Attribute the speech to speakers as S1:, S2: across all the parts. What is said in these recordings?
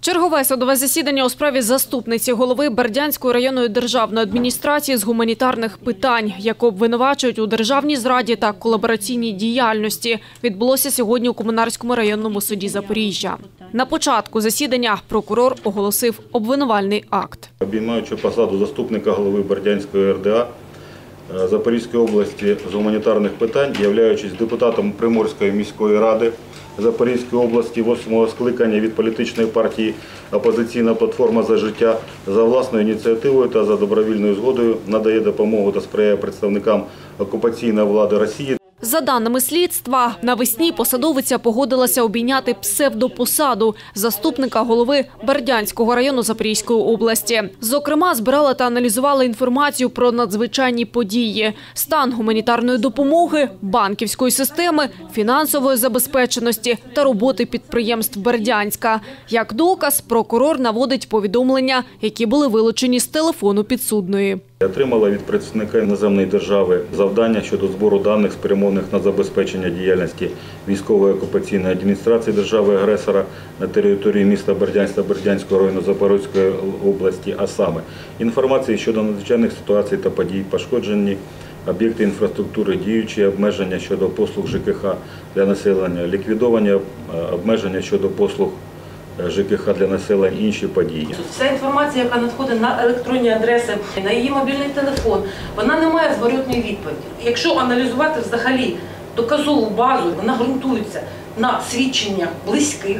S1: Чергове судове засідання у справі заступниці голови Бердянської районної державної адміністрації з гуманітарних питань, яку обвинувачують у державній зраді та колабораційній діяльності, відбулося сьогодні у Комунарському районному суді Запоріжжя. На початку засідання прокурор оголосив обвинувальний акт.
S2: Обіймаючи посаду заступника голови Бердянської РДА Запорізької області з гуманітарних питань, являючись депутатом Приморської міської ради Запорізької області 8-го скликання від політичної партії «Опозиційна платформа за життя», за власною ініціативою та за добровільною згодою надає допомогу та сприяє представникам окупаційної влади Росії.
S1: За даними слідства, навесні посадовиця погодилася обійняти псевдопосаду заступника голови Бердянського району Запорізької області. Зокрема, збирала та аналізувала інформацію про надзвичайні події, стан гуманітарної допомоги, банківської системи, фінансової забезпеченості та роботи підприємств Бердянська. Як доказ, прокурор наводить повідомлення, які були вилучені з телефону підсудної.
S2: Отримала від представника іноземної держави завдання щодо збору даних, спрямованих на забезпечення діяльності військової окупаційної адміністрації держави-агресора на території міста Бердянськ та Бердянського району Запорізької області, а саме інформації щодо надзвичайних ситуацій та подій, пошкоджені об'єкти інфраструктури, діючі обмеження щодо послуг ЖКХ для населення, ліквідовані обмеження щодо послуг ЖКХ для населення, інші події.
S3: Вся інформація, яка надходить на електронні адреси, на її мобільний телефон, вона не має зворотної відповіді. Якщо аналізувати взагалі доказову базу, вона ґрунтується на свідченнях близьких,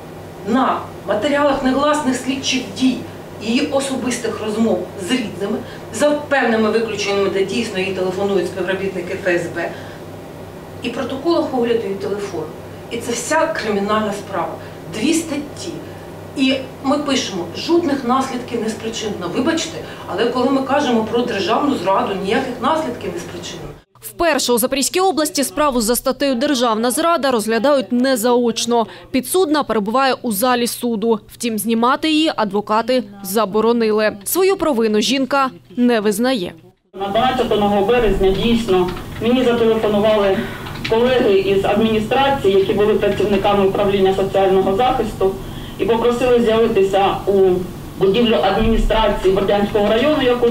S3: на матеріалах негласних слідчих дій, її особистих розмов з рідними, за певними виключеннями, де дійсно їй телефонують співробітники ФСБ, і протоколах огляду її телефону. І це вся кримінальна справа. 2 статті. І ми пишемо, жодних наслідків не спричинено. Вибачте, але коли ми кажемо про державну зраду, ніяких наслідків не спричинено.
S1: Вперше у Запорізькій області справу за статтею «Державна зрада» розглядають не заочно. Підсудна перебуває у залі суду. Втім, знімати її адвокати заборонили. Свою провину жінка не визнає.
S4: На 12 березня дійсно мені зателефонували колеги із адміністрації, які були працівниками управління соціального захисту, і попросили з'явитися у будівлю адміністрації Бердянського району, яку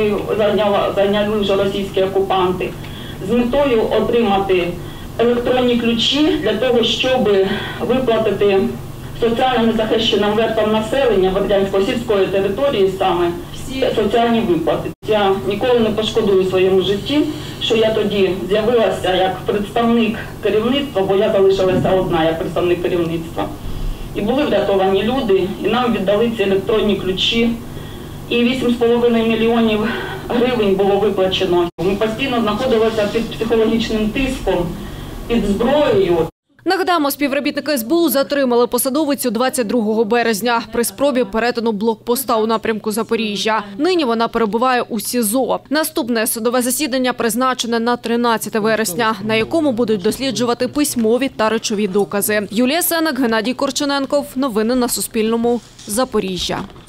S4: зайняли вже російські окупанти, з метою отримати електронні ключі для того, щоб виплатити соціально незахищеним верствам населення Бердянської сільської території саме всі соціальні виплати. Я ніколи не пошкодую в своєму житті, що я тоді з'явилася як представник керівництва, бо я залишилася одна як представник керівництва. І були врятовані люди, і нам віддали ці електронні ключі. І 8,5 мільйонів гривень було виплачено. Ми постійно знаходилися під психологічним тиском, під зброєю.
S1: Нагадаємо, співробітники СБУ затримали посадовицю 22 березня при спробі перетину блокпоста у напрямку Запоріжжя. Нині вона перебуває у СІЗО. Наступне судове засідання призначене на 13 вересня, на якому будуть досліджувати письмові та речові докази. Юлія Сенек, Геннадій Корчененков. Новини на Суспільному. Запоріжжя.